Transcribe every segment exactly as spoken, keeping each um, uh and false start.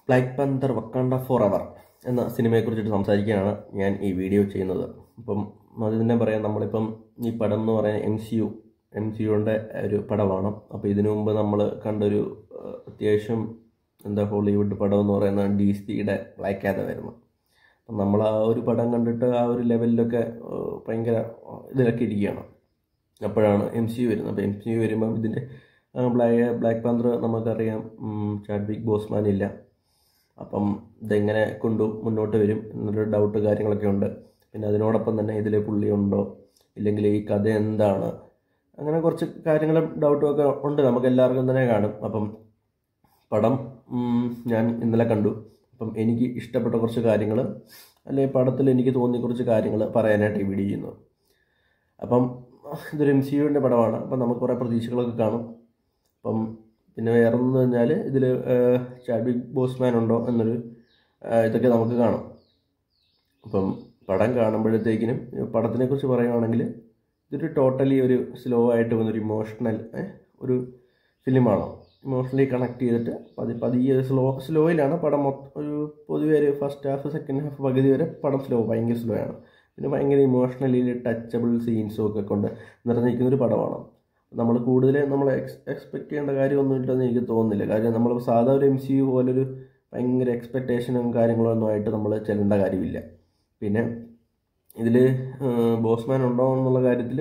Black Panther വക്കാണ്ട Forever എന്ന സിനിമയെക്കുറിച്ചിട്ട് സംസാരിക്കാനാണ് ഞാൻ ഈ വീഡിയോ ചെയ്യുന്നത്. അപ്പം അത് തന്നെ പറയാം, നമ്മളിപ്പം ഈ പടം എന്ന് പറയുന്നത് M C U M C യുവിൻ്റെ ഒരു പടമാണ്. അപ്പോൾ ഇതിനു മുമ്പ് നമ്മൾ കണ്ടൊരു അത്യാവശ്യം എന്താ ഹോളിവുഡ് പടം എന്ന് പറയുന്നത് ഡി സിയുടെ ബ്ലാക്ക് പാന്തർ ആയിരുന്നു. അപ്പം നമ്മൾ ആ ഒരു പടം കണ്ടിട്ട് ആ ഒരു ലെവലിലൊക്കെ ഭയങ്കര ഇതിലൊക്കെ ഇരിക്കുകയാണ്. അപ്പോഴാണ് എം സി യു വരുന്നത്. അപ്പോൾ എം സി യു വരുമ്പം ഇതിൻ്റെ ബ്ലാക്ക് ബ്ലാക്ക് പാന്തർ നമുക്കറിയാം, ചാഡ്വിക് ബോസ്മാൻ ഇല്ല. അപ്പം ഇതെങ്ങനെ കൊണ്ടു മുന്നോട്ട് വരും എന്നൊരു ഡൗട്ട് കാര്യങ്ങളൊക്കെ ഉണ്ട്. പിന്നെ അതിനോടൊപ്പം തന്നെ ഇതിൽ പുള്ളി ഉണ്ടോ ഇല്ലെങ്കിൽ ഈ കഥ എന്താണ്, അങ്ങനെ കുറച്ച് കാര്യങ്ങളും ഡൗട്ടും ഒക്കെ ഉണ്ട്, നമുക്ക് എല്ലാവർക്കും തന്നെ കാണും. അപ്പം പടം ഞാൻ ഇന്നലെ കണ്ടു. അപ്പം എനിക്ക് ഇഷ്ടപ്പെട്ട കുറച്ച് കാര്യങ്ങൾ അല്ലെങ്കിൽ പടത്തിൽ എനിക്ക് തോന്നിയ കുറച്ച് കാര്യങ്ങൾ പറയാനായിട്ട് ഈ വീഡിയോ ചെയ്യുന്നു. അപ്പം ഇതൊരു എം സി യുവിൻ്റെ പടമാണ്. അപ്പം നമുക്ക് കുറേ പ്രതീക്ഷകളൊക്കെ കാണും. അപ്പം പിന്നെ വേറെ എന്ന് പറഞ്ഞാൽ ഇതിൽ ചാഡ്വിക് ബോസ്മാൻ ഉണ്ടോ എന്നൊരു ഇതൊക്കെ നമുക്ക് കാണാം. അപ്പം പടം കാണുമ്പോഴത്തേക്കിനും പടത്തിനെക്കുറിച്ച് പറയുകയാണെങ്കിൽ ഇതൊരു ടോട്ടലി ഒരു സ്ലോ ആയിട്ട് വന്നൊരു ഇമോഷണൽ ഒരു ഫിലിമാണോ, ഇമോഷണലി കണക്ട് ചെയ്തിട്ട് പതി പതിയെ സ്ലോ സ്ലോയിലാണ് പടം മൊത്തം. ഒരു പൊതുവെ ഒരു ഫസ്റ്റ് ഹാഫ് സെക്കൻഡ് ഹാഫ് പകുതി വരെ പടം സ്ലോ ഭയങ്കര സ്ലോ ആണ്. പിന്നെ ഭയങ്കര ഇമോഷണലി ടച്ചബിൾ സീൻസും ഒക്കെ കൊണ്ട് നിറഞ്ഞിരിക്കുന്നൊരു പടമാണ്. നമ്മൾ കൂടുതൽ നമ്മൾ എക്സ് എക്സ്പെക്ട് ചെയ്യേണ്ട കാര്യമൊന്നും ഇല്ലെന്ന് എനിക്ക് തോന്നുന്നില്ല. കാര്യം നമ്മൾ സാധാ ഒരു എം സി യു പോലൊരു ഭയങ്കര എക്സ്പെക്റ്റേഷനും കാര്യങ്ങളൊന്നും ആയിട്ട് നമ്മൾ ചെല്ലേണ്ട കാര്യമില്ല. പിന്നെ ഇതിൽ ബോസ്മാൻ ഉണ്ടോ എന്നുള്ള കാര്യത്തിൽ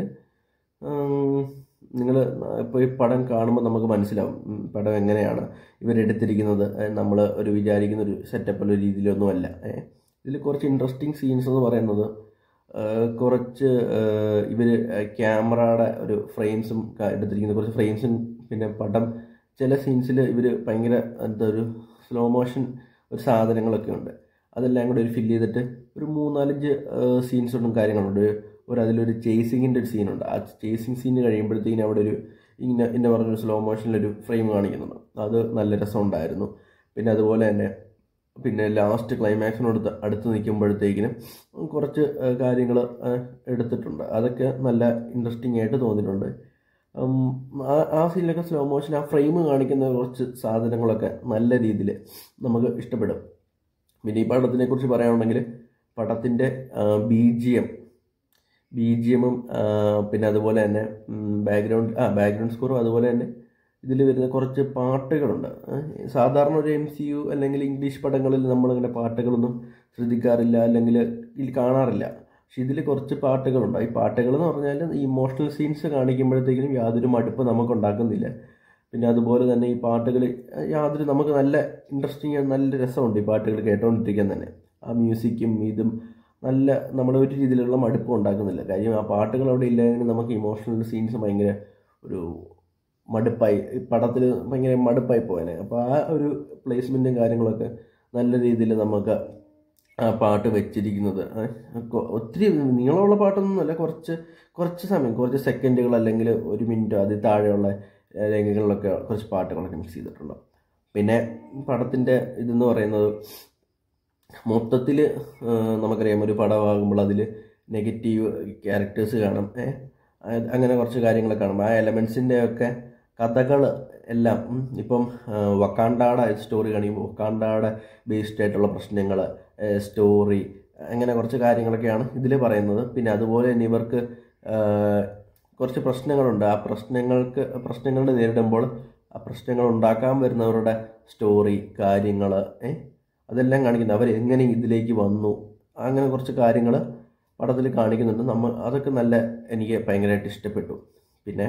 നിങ്ങൾ ഇപ്പോൾ ഈ പടം കാണുമ്പോൾ നമുക്ക് മനസ്സിലാവും പടം എങ്ങനെയാണ് ഇവരെടുത്തിരിക്കുന്നത്. നമ്മൾ ഒരു വിചാരിക്കുന്ന ഒരു സെറ്റപ്പുള്ള രീതിയിലൊന്നുമല്ല. ഇതിൽ കുറച്ച് ഇൻട്രസ്റ്റിംഗ് സീൻസ് എന്ന് പറയുന്നത് കുറച്ച് ഇവർ ക്യാമറയുടെ ഒരു ഫ്രെയിംസും എടുത്തിരിക്കുന്ന കുറച്ച് ഫ്രെയിംസും പിന്നെ പടം ചില സീൻസിൽ ഇവർ ഭയങ്കര എന്താ ഒരു സ്ലോ മോഷൻ ഒരു സാധനങ്ങളൊക്കെ ഉണ്ട്. അതെല്ലാം കൂടെ ഒരു ഫില്ല് ചെയ്തിട്ട് ഒരു മൂന്നാലഞ്ച് സീൻസും കാര്യങ്ങളുണ്ട്. ഒരു അതിലൊരു ചേസിങ്ങിൻ്റെ ഒരു സീനുണ്ട്. ആ ചേസിങ് സീൻ കഴിയുമ്പോഴത്തേക്കിനും അവിടെ ഒരു ഇങ്ങനെ ഇന്ന പറഞ്ഞൊരു സ്ലോ മോഷനിലൊരു ഫ്രെയിം കാണിക്കുന്നുണ്ട്. അത് നല്ല രസമുണ്ടായിരുന്നു. പിന്നെ അതുപോലെ തന്നെ പിന്നെ ലാസ്റ്റ് ക്ലൈമാക്സിനോട് അടുത്ത് നിൽക്കുമ്പോഴത്തേക്കിനും കുറച്ച് കാര്യങ്ങൾ എടുത്തിട്ടുണ്ട്. അതൊക്കെ നല്ല ഇൻട്രസ്റ്റിംഗ് ആയിട്ട് തോന്നിയിട്ടുണ്ട്. ആ സീനിലൊക്കെ സ്ലോ മോഷൻ ആ ഫ്രെയിം കാണിക്കുന്ന കുറച്ച് സാധനങ്ങളൊക്കെ നല്ല രീതിയിൽ നമുക്ക് ഇഷ്ടപ്പെടും. പിന്നെ ഈ പടത്തിനെ കുറിച്ച് പറയുകയാണെങ്കിൽ പടത്തിൻ്റെ B G M B G എമ്മും പിന്നെ അതുപോലെ തന്നെ ബാക്ക്ഗ്രൗണ്ട് ആ ബാക്ക്ഗ്രൗണ്ട് സ്കോറും അതുപോലെ തന്നെ ഇതിൽ വരുന്ന കുറച്ച് പാട്ടുകളുണ്ട്. സാധാരണ ഒരു എം സി യു അല്ലെങ്കിൽ ഇംഗ്ലീഷ് പടങ്ങളിൽ നമ്മളിങ്ങനെ പാട്ടുകളൊന്നും ശ്രദ്ധിക്കാറില്ല അല്ലെങ്കിൽ ഇതിൽ കാണാറില്ല. പക്ഷെ ഇതിൽ കുറച്ച് പാട്ടുകളുണ്ട്. ഈ പാട്ടുകൾ എന്ന് പറഞ്ഞാൽ ഈ ഇമോഷണൽ സീൻസ് കാണിക്കുമ്പോഴത്തേക്കിനും യാതൊരു മടുപ്പ് നമുക്കുണ്ടാക്കുന്നില്ല. പിന്നെ അതുപോലെ തന്നെ ഈ പാട്ടുകൾ യാതൊരു നമുക്ക് നല്ല ഇൻട്രസ്റ്റിംഗ് നല്ല രസമുണ്ട് ഈ പാട്ടുകൾ കേട്ടുകൊണ്ടിരിക്കാൻ തന്നെ. ആ മ്യൂസിക്കും ഇതും നല്ല നമ്മുടെ ഒരു രീതിയിലുള്ള മടുപ്പും ഉണ്ടാക്കുന്നില്ല. കാര്യം ആ പാട്ടുകൾ അവിടെ ഇല്ലെങ്കിൽ നമുക്ക് ഇമോഷണൽ സീൻസ് ഭയങ്കര ഒരു മടുപ്പായി പടത്തിൽ ഭയങ്കര മടുപ്പായി പോയേനെ. അപ്പോൾ ആ ഒരു പ്ലേസ്മെൻറ്റും കാര്യങ്ങളൊക്കെ നല്ല രീതിയിൽ നമുക്ക് ആ പാട്ട് വെച്ചിരിക്കുന്നത് ഒത്തിരി നീളമുള്ള പാട്ടൊന്നുമല്ല, കുറച്ച് കുറച്ച് സമയം കുറച്ച് സെക്കൻഡുകൾ അല്ലെങ്കിൽ ഒരു മിനിറ്റോ അതിൽ താഴെയുള്ള രംഗങ്ങളിലൊക്കെ കുറച്ച് പാട്ടുകളൊക്കെ മിക്സ് ചെയ്തിട്ടുണ്ട്. പിന്നെ പടത്തിൻ്റെ ഇതെന്ന് പറയുന്നത് മൊത്തത്തിൽ നമുക്കറിയാം ഒരു പടമാകുമ്പോൾ അതിൽ നെഗറ്റീവ് ക്യാരക്ടേഴ്സ് കാണും, അങ്ങനെ കുറച്ച് കാര്യങ്ങളൊക്കെ കാണും. ആ എലമെൻസിൻ്റെ ഒക്കെ കഥകൾ എല്ലാം ഇപ്പം വക്കാണ്ടയുടെ സ്റ്റോറി കാണിക്കുമ്പോൾ വക്കാണ്ടയുടെ ബേസ്ഡ് ആയിട്ടുള്ള പ്രശ്നങ്ങൾ സ്റ്റോറി അങ്ങനെ കുറച്ച് കാര്യങ്ങളൊക്കെയാണ് ഇതിൽ പറയുന്നത്. പിന്നെ അതുപോലെ തന്നെ ഇവർക്ക് കുറച്ച് പ്രശ്നങ്ങളുണ്ട്. ആ പ്രശ്നങ്ങൾക്ക് പ്രശ്നങ്ങൾ നേരിടുമ്പോൾ ആ പ്രശ്നങ്ങൾ ഉണ്ടാക്കാൻ വരുന്നവരുടെ സ്റ്റോറി കാര്യങ്ങൾ അതെല്ലാം കാണിക്കുന്നത്. അവർ എങ്ങനെ ഇതിലേക്ക് വന്നു അങ്ങനെ കുറച്ച് കാര്യങ്ങൾ പടത്തിൽ കാണിക്കുന്നുണ്ട്. നമ്മൾ അതൊക്കെ നല്ല എനിക്ക് ഭയങ്കരമായിട്ട് ഇഷ്ടപ്പെട്ടു. പിന്നെ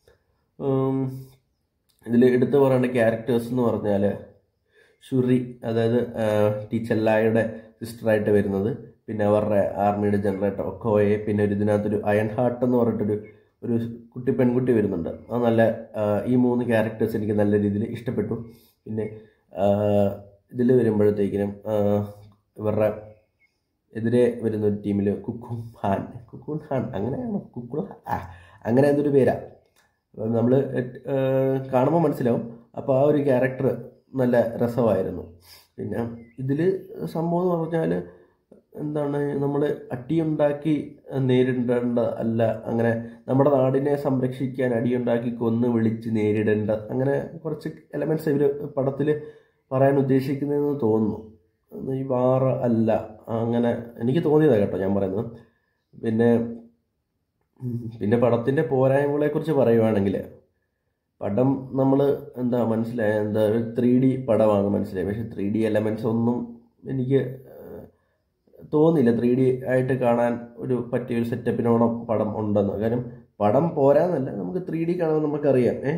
ഇതിൽ എടുത്തു പറയേണ്ട ക്യാരക്ടേഴ്സ് എന്ന് പറഞ്ഞാൽ ഷുറി, അതായത് ടീച്ചല്ലായുടെ സിസ്റ്ററായിട്ട് വരുന്നത്, പിന്നെ അവരുടെ ആർമിയുടെ ജനറേറ്റർ ഒക്കോയെ, പിന്നെ ഒരു ഇതിനകത്തൊരു അയൺ ഹാർട്ട് എന്ന് പറഞ്ഞിട്ടൊരു ഒരു കുട്ടി പെൺകുട്ടി വരുന്നുണ്ട്. അത് നല്ല ഈ മൂന്ന് ക്യാരക്ടേഴ്സ് എനിക്ക് നല്ല രീതിയിൽ ഇഷ്ടപ്പെട്ടു. പിന്നെ ഇതിൽ വരുമ്പോഴത്തേക്കിനും ഇവരുടെ എതിരെ വരുന്ന ഒരു ടീമിൽ കുക്കും ഹാൻ കുക്കുൺ ഹാൻ അങ്ങനെയാണോ കുക്കുൾ ആ അങ്ങനെ എന്തൊരു പേരാണ് നമ്മൾ കാണുമ്പോൾ മനസ്സിലാവും. അപ്പോൾ ആ ഒരു ക്യാരക്ടർ നല്ല രസമായിരുന്നു. പിന്നെ ഇതിൽ സംഭവം എന്ന് പറഞ്ഞാൽ എന്താണ്, നമ്മൾ അടിയുണ്ടാക്കി നേരിടേണ്ട അല്ല, അങ്ങനെ നമ്മുടെ നാടിനെ സംരക്ഷിക്കാൻ അടിയുണ്ടാക്കി കൊന്ന് വിളിച്ച് നേരിടേണ്ട അങ്ങനെ കുറച്ച് എലമെൻറ്റ്സ് ഇവർ പടത്തിൽ പറയാൻ ഉദ്ദേശിക്കുന്നതെന്ന് തോന്നുന്നു. ഈ വാർ അല്ല, അങ്ങനെ എനിക്ക് തോന്നിയതാണ് കേട്ടോ ഞാൻ പറയുന്നത്. പിന്നെ പിന്നെ പടത്തിൻ്റെ പോരായ്മകളെക്കുറിച്ച് പറയുവാണെങ്കിൽ, പടം നമ്മൾ എന്താ മനസ്സിലായ എന്താ ഒരു ത്രീ ഡി പടമാണ് മനസ്സിലായി. പക്ഷെ ത്രീ ഡി എലമെൻറ്റ്സ് ഒന്നും എനിക്ക് തോന്നില്ല ത്രീ ഡി ആയിട്ട് കാണാൻ ഒരു പറ്റിയൊരു സെറ്റപ്പിനോളം പടം ഉണ്ടെന്ന്. കാര്യം പടം പോരാന്നല്ല, നമുക്ക് ത്രീ ഡി കാണുമ്പോൾ നമുക്കറിയാം. ഏ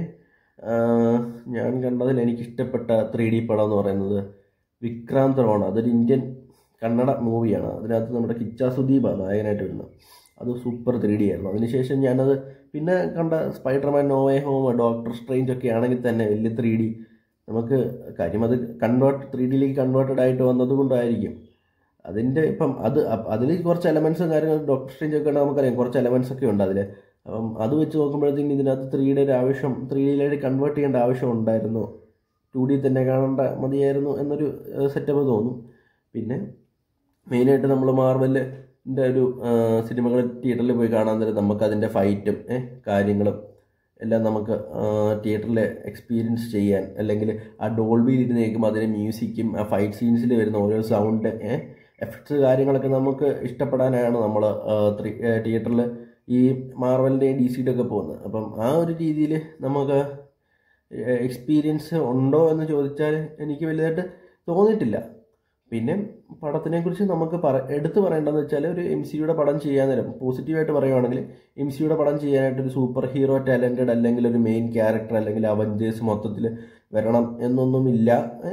ഞാൻ കണ്ടതിൽ എനിക്കിഷ്ടപ്പെട്ട ത്രീ ഡി പടം എന്ന് പറയുന്നത് വിക്രാന്തമാണ്. അതൊരു ഇന്ത്യൻ കന്നഡ മൂവിയാണ്. അതിനകത്ത് നമ്മുടെ കിച്ച സുദീപാണ് നായകനായിട്ട് വരുന്നത്. അത് സൂപ്പർ ത്രീ ഡി ആയിരുന്നു. അതിനുശേഷം ഞാനത് പിന്നെ കണ്ട Spiderman No Way Home, Doctor Strange ഒക്കെ ആണെങ്കിൽ തന്നെ വലിയ ത്രീ ഡി നമുക്ക് കാര്യം അത് കൺവേർട്ട് ത്രീ ഡിയിലേക്ക് കൺവേർട്ടഡ് ആയിട്ട് വന്നത് കൊണ്ടായിരിക്കും. അതിൻ്റെ ഇപ്പം അത് അതിൽ കുറച്ച് എലമെൻറ്റ്സും കാര്യങ്ങളും ഡോക്ടർ സ്ട്രേഞ്ച് ഒക്കെ ഉണ്ട്, നമുക്കറിയാം കുറച്ച് എലമെൻറ്റ്സ് ഒക്കെ ഉണ്ട് അതിൽ. അപ്പം അത് വെച്ച് നോക്കുമ്പോഴത്തേക്കും ഇതിനകത്ത് ത്രീ ഡിയുടെ ഒരു ആവശ്യം ത്രീ ഡിയിലേക്ക് കൺവേർട്ട് ചെയ്യേണ്ട ആവശ്യം ഉണ്ടായിരുന്നു, ടു ഡി തന്നെ കാണേണ്ട മതിയായിരുന്നു എന്നൊരു സെറ്റപ്പ് തോന്നും. പിന്നെ മെയിനായിട്ട് നമ്മൾ മാർവലിൻ്റെ ഒരു സിനിമകൾ തിയേറ്ററിൽ പോയി കാണാൻ നേരം നമുക്ക് അതിൻ്റെ ഫൈറ്റും കാര്യങ്ങളും എല്ലാം നമുക്ക് തിയേറ്ററിൽ എക്സ്പീരിയൻസ് ചെയ്യാൻ, അല്ലെങ്കിൽ ആ ഡോൾബിയിൽ ഇരുന്ന് കേൾക്കുമ്പോൾ അതിൻ്റെ മ്യൂസിക്കും ആ ഫൈറ്റ് സീൻസിൽ വരുന്ന ഓരോ സൗണ്ട് എഫക്ട്സ് കാര്യങ്ങളൊക്കെ നമുക്ക് ഇഷ്ടപ്പെടാനാണ് നമ്മൾ തിയേറ്ററിൽ ഈ മാർവലിൻ്റെയും ഡി സിയുടെ ഒക്കെ പോകുന്നത്. അപ്പം ആ ഒരു രീതിയിൽ നമുക്ക് എക്സ്പീരിയൻസ് ഉണ്ടോ എന്ന് ചോദിച്ചാൽ എനിക്ക് വലുതായിട്ട് തോന്നിയിട്ടില്ല. പിന്നെ പടത്തിനെക്കുറിച്ച് നമുക്ക് പറ എടുത്തു പറയേണ്ടതെന്ന് വെച്ചാൽ, ഒരു എം സിയുടെ പടം ചെയ്യാൻ നേരം പോസിറ്റീവായിട്ട് പറയുവാണെങ്കിൽ എം സിയുടെ പടം ചെയ്യാനായിട്ടൊരു സൂപ്പർ ഹീറോ ടാലൻറ്റഡ് അല്ലെങ്കിൽ ഒരു മെയിൻ ക്യാരക്ടർ അല്ലെങ്കിൽ അവഞ്ചേഴ്സ് മൊത്തത്തിൽ വരണം എന്നൊന്നുമില്ല.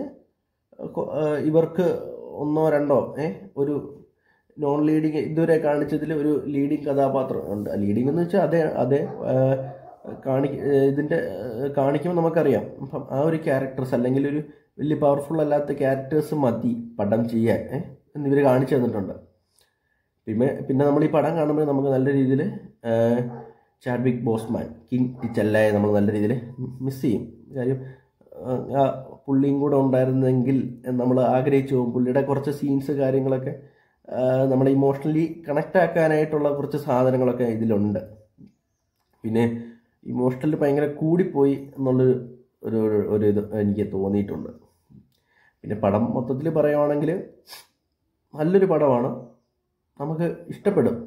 ഇവർക്ക് ഒന്നോ രണ്ടോ ഒരു നോൺ ലീഡിങ് ഇതുവരെ കാണിച്ചതിൽ ഒരു ലീഡിങ് കഥാപാത്രം ഉണ്ട്. ലീഡിങ് എന്ന് വെച്ചാൽ അതേ അതേ കാണി ഇതിൻ്റെ കാണിക്കുമ്പോൾ നമുക്കറിയാം. അപ്പം ആ ഒരു ക്യാരക്ടേഴ്സ് അല്ലെങ്കിൽ ഒരു വലിയ പവർഫുൾ അല്ലാത്ത ക്യാരക്ടേഴ്സ് മതി പടം ചെയ്യാൻ എന്നിവർ കാണിച്ചു തന്നിട്ടുണ്ട്. പിന്നെ പിന്നെ നമ്മൾ ഈ പടം കാണുമ്പോൾ നമുക്ക് നല്ല രീതിയിൽ ചാഡ്വിക് ബോസ്മാൻ കിങ് ടിച്ചല്ലായെ നമ്മൾ നല്ല രീതിയിൽ മിസ് ചെയ്യും. കാര്യം ആ പുള്ളിയും കൂടെ ഉണ്ടായിരുന്നെങ്കിൽ നമ്മൾ ആഗ്രഹിച്ചു പോകും. പുള്ളിയുടെ കുറച്ച് സീൻസ് കാര്യങ്ങളൊക്കെ നമ്മളെ ഇമോഷണലി കണക്റ്റ് ആക്കാനായിട്ടുള്ള കുറച്ച് സാധനങ്ങളൊക്കെ ഇതിലുണ്ട്. പിന്നെ ഇമോഷണലി ഭയങ്കര കൂടിപ്പോയി എന്നുള്ളൊരു ഒരു ഒരു ഇത് എനിക്ക് തോന്നിയിട്ടുണ്ട്. പിന്നെ പടം മൊത്തത്തിൽ പറയുവാണെങ്കിൽ നല്ലൊരു പടമാണ്, നമുക്ക് ഇഷ്ടപ്പെടും.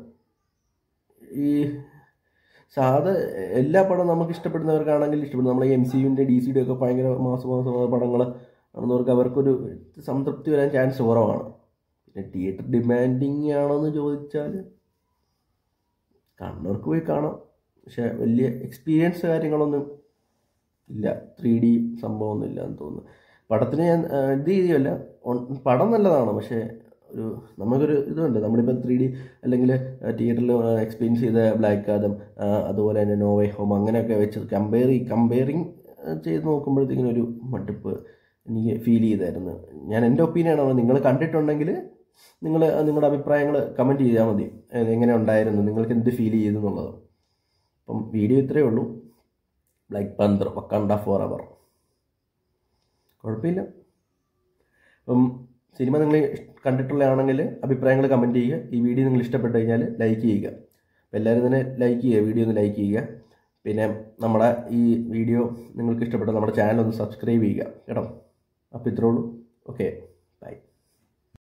ഈ സാധാ എല്ലാ പടവും നമുക്ക് ഇഷ്ടപ്പെടുന്നവർക്കാണെങ്കിൽ ഇഷ്ടപ്പെടും. നമ്മളെ എം സി യുവിൻ്റെ ഡി സിയുടെ ഒക്കെ ഭയങ്കര മാസം മാസം പടങ്ങൾ കാണുന്നവർക്ക് അവർക്കൊരു സംതൃപ്തി വരാൻ ചാൻസ് കുറവാണ്. പിന്നെ തിയേറ്റർ ഡിമാൻഡിങ് ആണോയെന്ന് ചോദിച്ചാൽ കാണുന്നവർക്ക് പോയി കാണാം, പക്ഷെ വലിയ എക്സ്പീരിയൻസ് കാര്യങ്ങളൊന്നും ഇല്ല, ത്രീ ഡി സംഭവമൊന്നും ഇല്ല എന്ന് തോന്നുന്നു. പടത്തിന് ഞാൻ ഇത് ചെയ്യുമല്ല, പടം നല്ലതാണ്, പക്ഷേ ഒരു നമുക്കൊരു ഇതുണ്ട്. നമ്മളിപ്പോൾ ത്രീ ഡി അല്ലെങ്കിൽ തിയേറ്ററിൽ എക്സ്പീരിയൻസ് ചെയ്ത ബ്ലാക്ക് ആദം, അതുപോലെ തന്നെ നോ വേ ഹോം അങ്ങനെയൊക്കെ വെച്ച് കമ്പയർ കമ്പയറിങ് ചെയ്ത് നോക്കുമ്പോഴത്തേക്കിനും ഒരു മടുപ്പ് എനിക്ക് ഫീൽ ചെയ്തായിരുന്നു. ഞാൻ എൻ്റെ ഒപ്പീനിയനാണ്. നിങ്ങൾ കണ്ടിട്ടുണ്ടെങ്കിൽ നിങ്ങൾ നിങ്ങളുടെ അഭിപ്രായങ്ങൾ കമൻറ്റ് ചെയ്താൽ മതി, എങ്ങനെ ഉണ്ടായിരുന്നു, നിങ്ങൾക്ക് എന്ത് ഫീൽ ചെയ്തു എന്നുള്ളത്. അപ്പം വീഡിയോ ഇത്രയേ ഉള്ളൂ. ബ്ലാക്ക് പാന്തർ വക്കാണ്ട ഫോറെവർ കുഴപ്പമില്ല. അപ്പം സിനിമ നിങ്ങൾ കണ്ടിട്ടുള്ളതാണെങ്കിൽ അഭിപ്രായങ്ങൾ കമൻറ്റ് ചെയ്യുക. ഈ വീഡിയോ നിങ്ങൾ ഇഷ്ടപ്പെട്ട് കഴിഞ്ഞാൽ ലൈക്ക് ചെയ്യുക. അപ്പോൾ എല്ലാവരും തന്നെ ലൈക്ക് ചെയ്യുക, വീഡിയോ ഒന്ന് ലൈക്ക് ചെയ്യുക. പിന്നെ നമ്മുടെ ഈ വീഡിയോ നിങ്ങൾക്ക് ഇഷ്ടപ്പെട്ട നമ്മുടെ ചാനൽ ഒന്ന് സബ്സ്ക്രൈബ് ചെയ്യുക കേട്ടോ. അപ്പോൾ ഇത്രേ ഉള്ളൂ. ഓക്കെ.